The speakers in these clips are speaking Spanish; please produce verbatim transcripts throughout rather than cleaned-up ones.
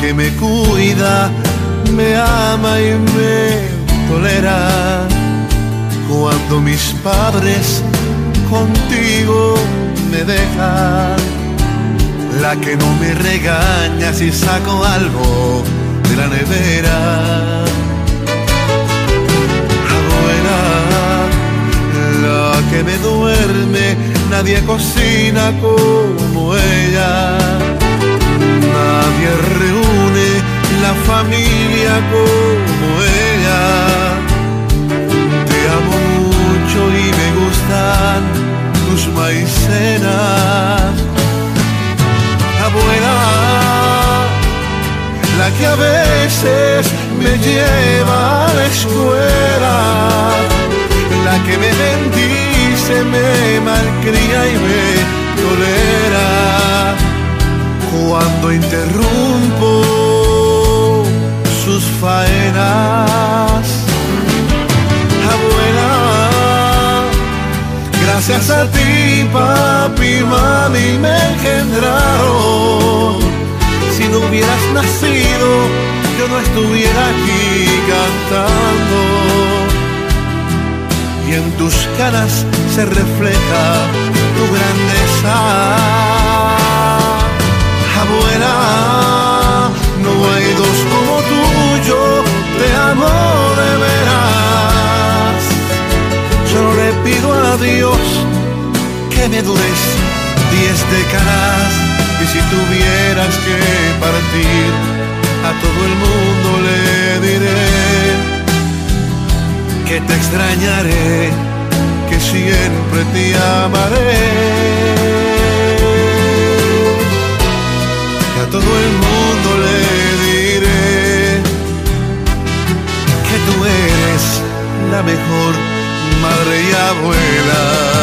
que me cuida, me ama y me tolera. Cuando mis padres contigo me dejan, la que no me regaña si saco algo de la nevera. Abuela, la que me duerme, nadie cocina como ella. Nadie reúne la familia como ella. Te amo mucho y me gustan tus maicenas. Abuela, la que a veces me lleva a la escuela, la que me bendice, me malcría y me tolera. Cuando interrumpo sus faenas. Abuela, gracias a ti, papi y mami me engendraron. Si no hubieras nacido, yo no estuviera aquí cantando. Y en tus caras se refleja tu grandeza. Abuela, no hay dos como tú, yo te amo de veras. Solo le pido a Dios que me dures diez décadas. Y si tuvieras que partir, a todo el mundo le diré que te extrañaré, que siempre te amaré. A todo el mundo le diré que tú eres la mejor madre y abuela.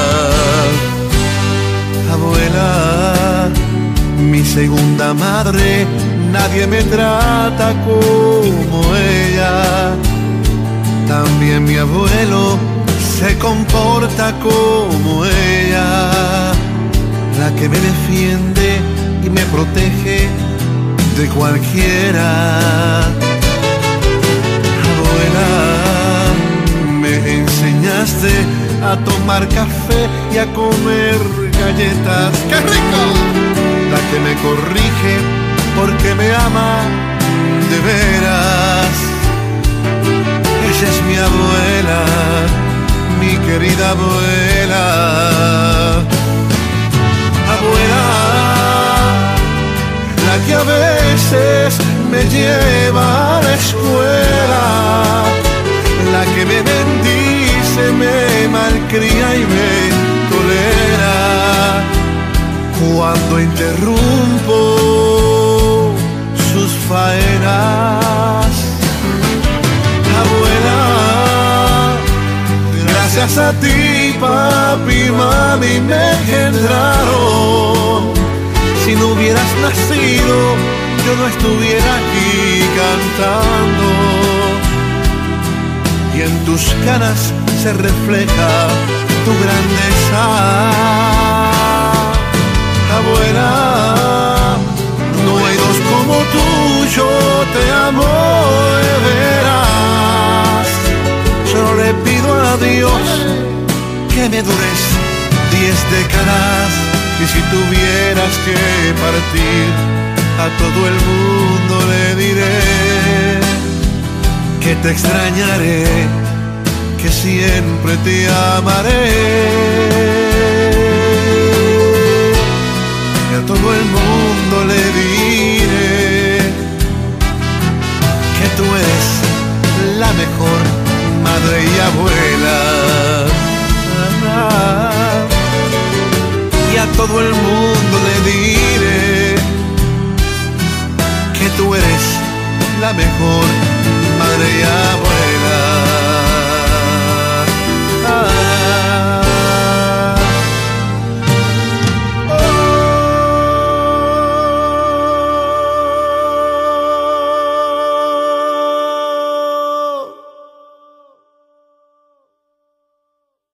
Abuela, mi segunda madre, nadie me trata como ella. También mi abuelo se comporta como ella, la que me defiende y me protege de cualquiera. Abuela, me enseñaste a tomar café y a comer galletas. ¡Qué rico! La que me corrige porque me ama de veras. Esa es mi abuela, mi querida abuela. Abuela, la que a veces me lleva a la escuela, la que me bendice, me malcría y me tolera. Cuando interrumpo sus faenas. Abuela, gracias a ti, papi y mami me engendraron. Si no hubieras nacido, yo no estuviera aquí cantando. Y en tus caras se refleja tu grandeza. Abuela, no hay dos como tú, yo te amo de veras. Solo le pido a Dios que me dures diez décadas. Y si tuvieras que partir, a todo el mundo le diré que te extrañaré, que siempre te amaré. Y a todo el mundo le diré que tú eres la mejor madre y abuela. Y a todo el mundo le diré que tú eres la mejor madre y abuela.